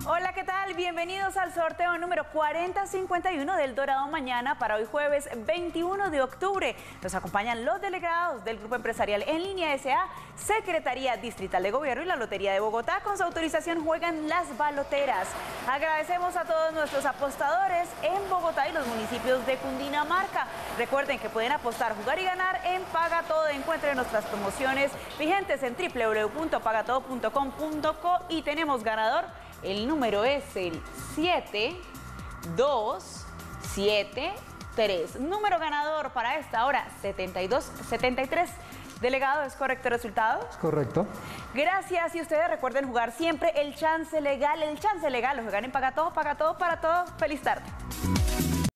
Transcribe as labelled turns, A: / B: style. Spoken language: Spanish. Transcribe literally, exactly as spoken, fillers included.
A: Hola, ¿qué tal? Bienvenidos al sorteo número cuarenta cincuenta y uno del Dorado Mañana para hoy jueves veintiuno de octubre. Nos acompañan los delegados del Grupo Empresarial En Línea S A, Secretaría Distrital de Gobierno y la Lotería de Bogotá. Con su autorización juegan las baloteras. Agradecemos a todos nuestros apostadores en Bogotá y los municipios de Cundinamarca. Recuerden que pueden apostar, jugar y ganar en Paga Todo. Encuentren nuestras promociones vigentes en w w w punto paga todo punto com punto co y tenemos ganador. El número es el siete dos siete tres. Número ganador para esta hora, setenta y dos setenta y tres. Delegado, ¿es correcto el resultado?
B: Es correcto.
A: Gracias, y ustedes recuerden jugar siempre el chance legal. El chance legal lo juegan en Paga Todo, Paga Todo para todo. Feliz tarde.